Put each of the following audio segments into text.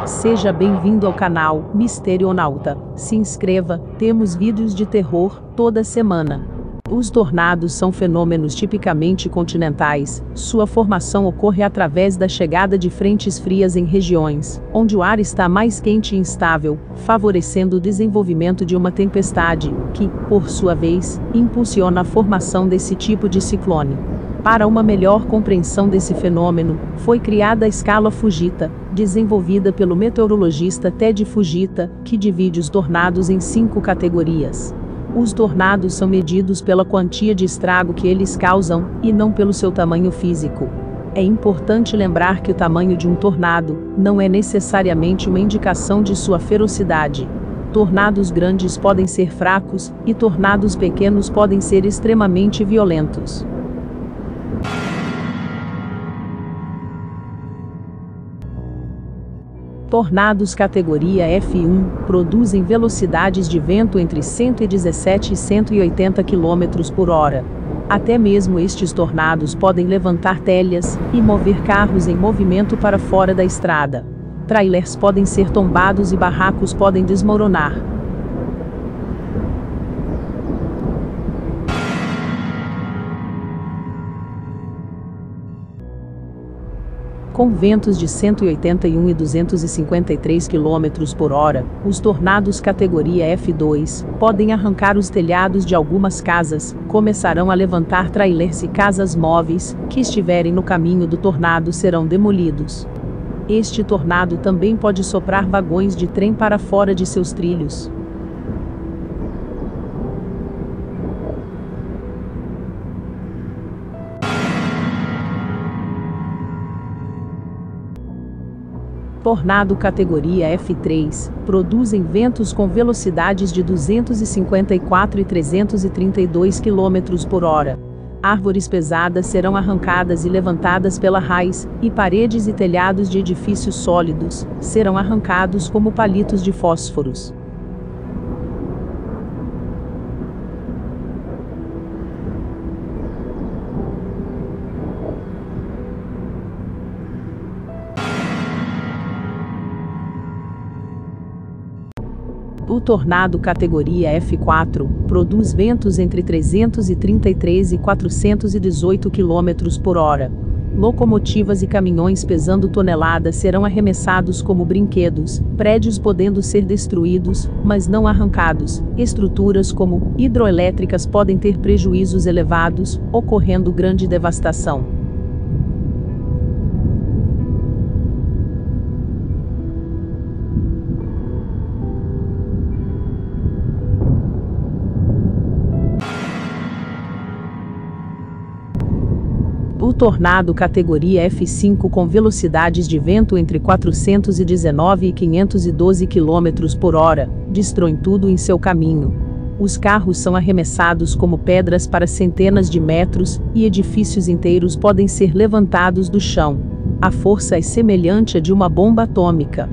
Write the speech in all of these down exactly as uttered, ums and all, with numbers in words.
Seja bem-vindo ao canal Misterionauta. Se inscreva, temos vídeos de terror toda semana. Os tornados são fenômenos tipicamente continentais. Sua formação ocorre através da chegada de frentes frias em regiões onde o ar está mais quente e instável, favorecendo o desenvolvimento de uma tempestade, que, por sua vez, impulsiona a formação desse tipo de ciclone. Para uma melhor compreensão desse fenômeno, foi criada a escala Fujita, desenvolvida pelo meteorologista Ted Fujita, que divide os tornados em cinco categorias. Os tornados são medidos pela quantia de estrago que eles causam, e não pelo seu tamanho físico. É importante lembrar que o tamanho de um tornado não é necessariamente uma indicação de sua ferocidade. Tornados grandes podem ser fracos, e tornados pequenos podem ser extremamente violentos. Tornados categoria F um produzem velocidades de vento entre cento e dezessete e cento e oitenta quilômetros por hora. Até mesmo estes tornados podem levantar telhas e mover carros em movimento para fora da estrada. Trailers podem ser tombados e barracos podem desmoronar. Com ventos de cento e oitenta e um e duzentos e cinquenta e três quilômetros por hora, os tornados categoria F dois podem arrancar os telhados de algumas casas, começarão a levantar trailers e casas móveis que estiverem no caminho do tornado serão demolidos. Este tornado também pode soprar vagões de trem para fora de seus trilhos. Tornado categoria F três produzem ventos com velocidades de duzentos e cinquenta e quatro e trezentos e trinta e dois quilômetros por hora. Árvores pesadas serão arrancadas e levantadas pela raiz, e paredes e telhados de edifícios sólidos serão arrancados como palitos de fósforos. O tornado categoria F quatro produz ventos entre trezentos e trinta e três e quatrocentos e dezoito quilômetros por hora. Locomotivas e caminhões pesando toneladas serão arremessados como brinquedos, prédios podendo ser destruídos, mas não arrancados. Estruturas como hidroelétricas podem ter prejuízos elevados, ocorrendo grande devastação. O tornado categoria F cinco com velocidades de vento entre quatrocentos e dezenove e quinhentos e doze quilômetros por hora, destroem tudo em seu caminho. Os carros são arremessados como pedras para centenas de metros, e edifícios inteiros podem ser levantados do chão. A força é semelhante à de uma bomba atômica.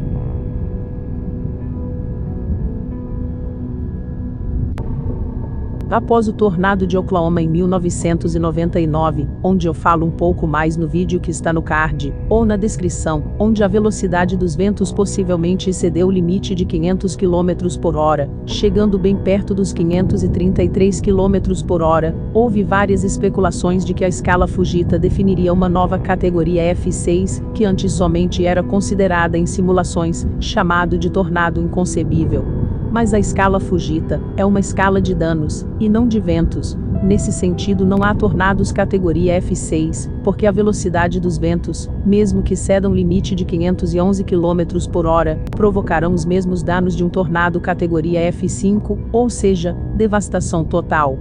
Após o tornado de Oklahoma em mil novecentos e noventa e nove, onde eu falo um pouco mais no vídeo que está no card, ou na descrição, onde a velocidade dos ventos possivelmente excedeu o limite de quinhentos quilômetros por hora, chegando bem perto dos quinhentos e trinta e três quilômetros por hora, houve várias especulações de que a escala Fujita definiria uma nova categoria F seis, que antes somente era considerada em simulações, chamado de tornado inconcebível. Mas a escala Fujita é uma escala de danos, e não de ventos. Nesse sentido não há tornados categoria F seis, porque a velocidade dos ventos, mesmo que cedam o limite de quinhentos e onze quilômetros por hora, provocarão os mesmos danos de um tornado categoria F cinco, ou seja, devastação total.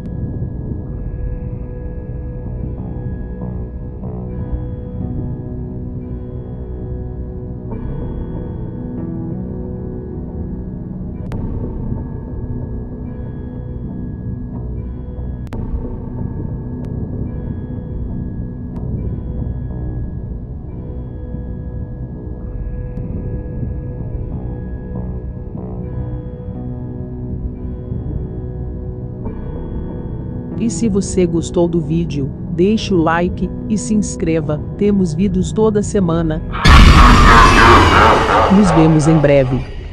E se você gostou do vídeo, deixe o like e se inscreva, temos vídeos toda semana. Nos vemos em breve.